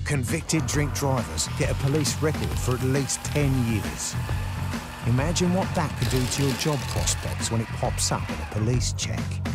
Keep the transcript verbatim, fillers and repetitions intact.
Convicted drink drivers get a police record for at least ten years. Imagine what that could do to your job prospects when it pops up in a police check.